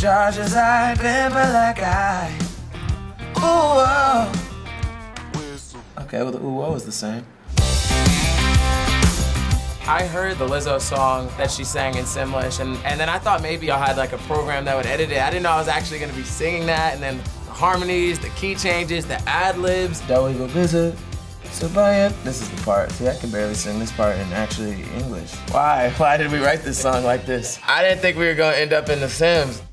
Charges I remember like I. Ooh, whoa. Okay, well the ooh, whoa is the same. I heard the Lizzo song that she sang in Simlish, and then I thought maybe y'all had like a program that would edit it. I didn't know I was actually gonna be singing that, and then the harmonies, the key changes, the ad-libs. That we go visit, so buy it. This is the part. See, I can barely sing this part in actually English. Why? Why did we write this song like this? I didn't think we were gonna end up in The Sims.